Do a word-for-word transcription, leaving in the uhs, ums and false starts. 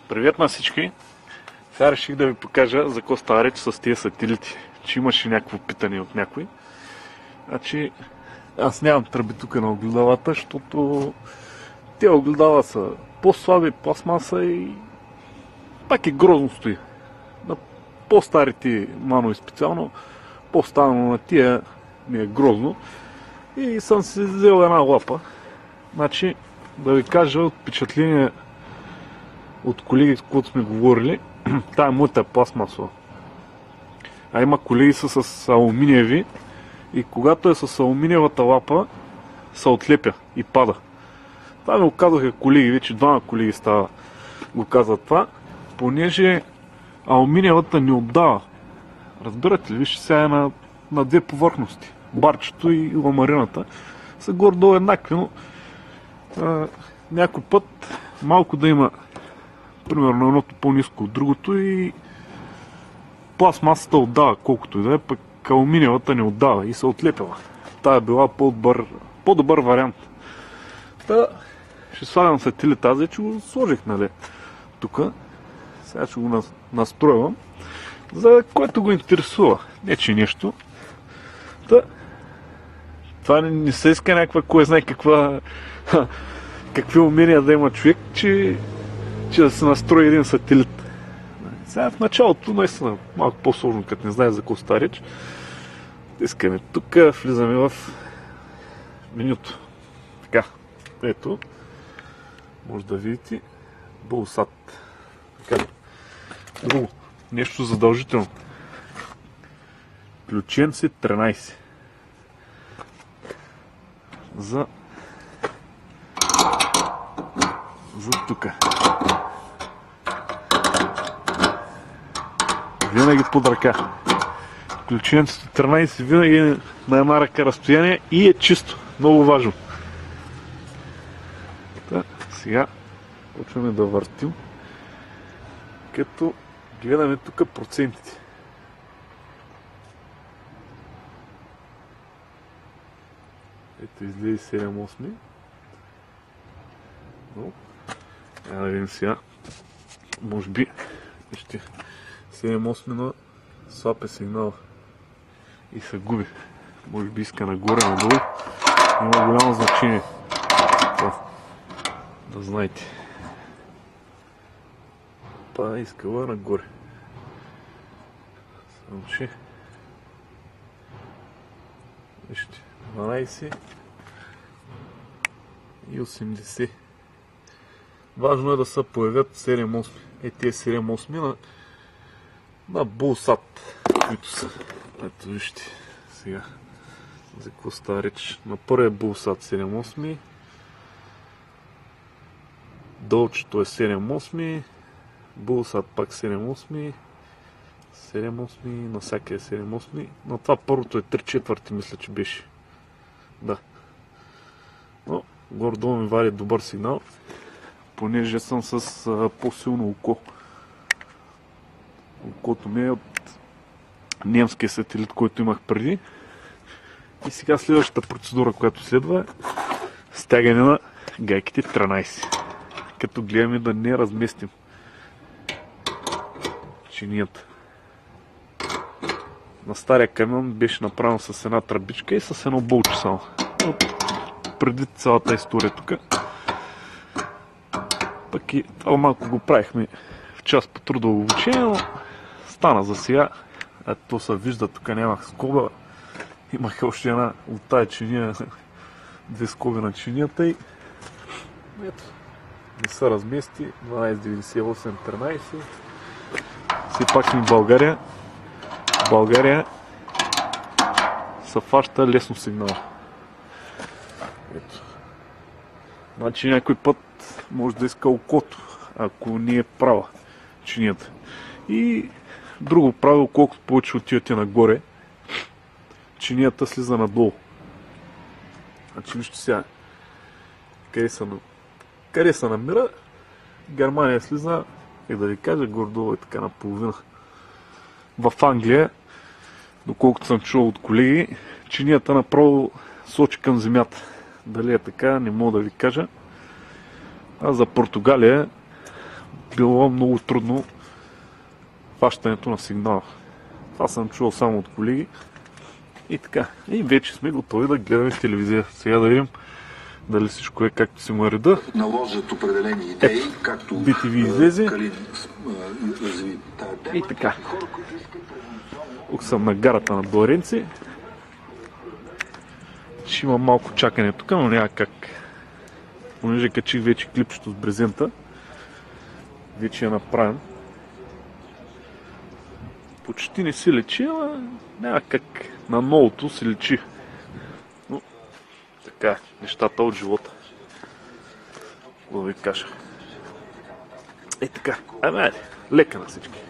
Привет на всички! Сега реших да ви покажа за какво става реч с тези сателити. Че имаше някакво питане от някой. Значи, аз нямам тръби тук на огледалата, защото те огледала са по-слаби, пластмаса и пак е грозно стои. На по-старите манови специално, по-станало на тия ми е грозно. И съм си взел една лапа. Значи, да ви кажа от впечатление от колеги, с които сме говорили, тая моята е пластмасова. А има колеги са с алуминиеви и когато е с алуминиевата лапа, се отлепя и пада. Това ми го казаха колеги, вече двама колеги става го казват това, понеже алуминиевата не отдава. Разбирате ли? Вижте, сега е на, на две повърхности. Барчето и ламарината са горе-долу еднакви, но а, някой път малко да има примерно едното по-ниско от другото и пластмасата отдава колкото и да е, пък алуминиевата не отдава и се отлепява. Та е била по-добър, по-добър вариант. Та ще слагам светили тази, че го сложих, нали, тук. Сега ще го настроявам, за който го интересува. Не че нещо. Та, това не, не се иска някаква, кой знае каква, какви умения да има човек, че че да се настрои един сателит. Сега в началото наистина малко по-сложно, като не знае за какво става реч. Искаме тук, влизаме в менюто. Така, ето, може да видите Булсат. Така, друго, нещо задължително. Ключенци тринайсет. За за тука. Винаги под ръка. Ключенцето тринайсет винаги е на една ръка разстояние и е чисто. Много важно. Та, сега почваме да въртим, като гледаме тук процентите. Ето излезе седем осми. Но, да видим сега. Може би ще седем осми на слаб е сигнал и се губи. Може би иска нагоре, надолу. Има голямо значение. Това, да знаете. Па искала нагоре. Само че вижте, дванайсет и осемдесет. Важно е да се появят седем осми. Е, тези седем осми на, на Булсат, които са. Ето вижте сега за какво става реч. На първия Булсат седем осми. Долчето е седем осми. Булсат пак седем осми. седем осми, на всяка е седем осми. Но това първото е три четвърти, мисля, че беше. Да. Но горе-долу ми вади добър сигнал, понеже съм с а, по-силно око. Окото ми е от немския сателит, който имах преди. И сега следващата процедура, която следва, е стягане на гайките тринайсет. Като гледаме да не разместим чинията. На стария камион беше направено с една тръбичка и с едно болче само. Преди цялата история тук. Пък и това малко го правихме в час по трудово обучение, но стана за сега. Ето се вижда, тук нямах скоба. Имах още една от тая чиния, две скоби на чинията и ето, не се размести. дванайсет деветдесет и осем тринайсет. Все пак сме в България. В България се фаща лесно сигнала. Ето. Значи някой път може да иска окото, ако не е права чинията. И друго правило, колкото повече отивате нагоре, чинията слиза надолу. Значи вижте сега къде се, къде се намира. Германия слиза, и да ви кажа, горе-долу е така наполовина. В Англия, доколкото съм чувал от колеги, чинията направо сочи към земята. Дали е така, не мога да ви кажа. А за Португалия било много трудно фащането на сигнала. Това съм чувал само от колеги. И така. И вече сме готови да гледаме телевизия. Сега да видим дали всичко е както си му е реда. Наложат определени идеи, Ето, както би ти ви излезе. Калин разви тази тема. И така. Тук съм на гарата на Бларенци. Ще има малко чакане тук, но няма как. Понеже качих вече клипчето с брезента. Вече е направен. Почти не се лечи, ама няма как. На новото се лечи. Но така, нещата от живота. Да ви кажа. Е така, ами айде, лека на всички.